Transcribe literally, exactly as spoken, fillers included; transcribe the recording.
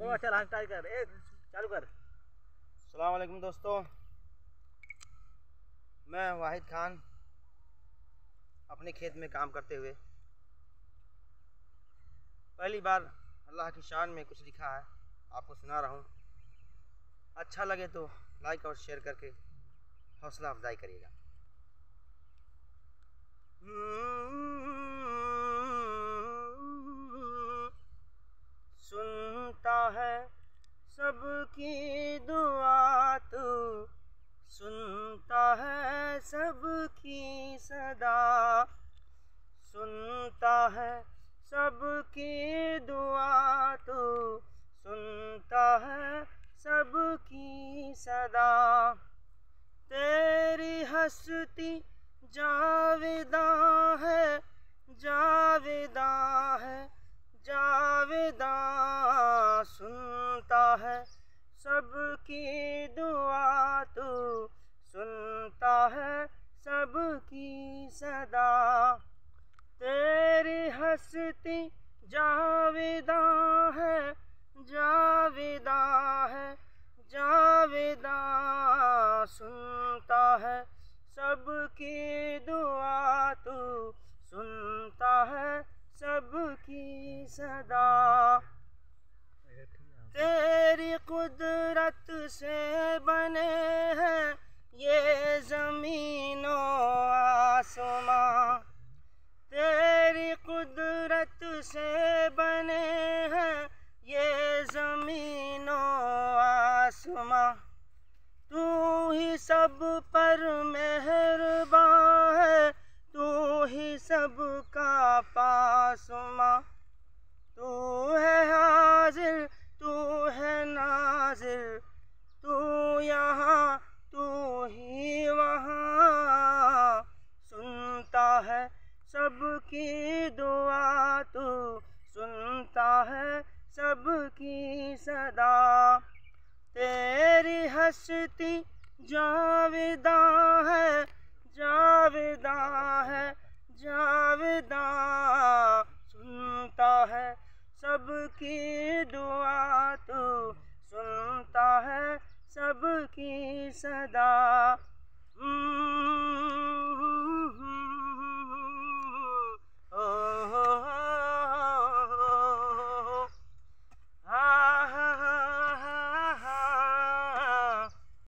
तो चल हाँ स्टार्ट कर, ए चालू कर। अस्सलाम वालेकुम दोस्तों, मैं वाहिद खान अपने खेत में काम करते हुए पहली बार अल्लाह की शान में कुछ लिखा है, आपको सुना रहा हूँ। अच्छा लगे तो लाइक और शेयर करके हौसला अफजाई करिएगा। सुनता है सबकी दुआ तू, सुनता है सबकी सदा, सुनता है सबकी दुआ तू, सुनता है सबकी सदा। तेरी हस्ती जाविदा है, जाविदा है, जाविदा। सुनता है सबकी दुआ तू, सुनता है सबकी सदा। तेरी हस्ती जाविदा है, जाविदा है, जाविदा। सुनता है सबकी दुआ तू, सुनता है सबकी सदा। तेरी कुदरत से बने हैं ये ज़मीनो आसमां, तेरी कुदरत से बने हैं ये ज़मीनो आसमां। तू ही सब पर मेहरबान है, तू ही सबका पासमां। तू है हाजिर, तू है नाजिर, तू यहाँ तू ही वहाँ। सुनता है सबकी दुआ तू, सुनता है सबकी सदा। तेरी हस्ती जाविदा है, जाविदा है, जाविदा। सुनता है सबकी दुआ तू, सुनता है सबकी सदा।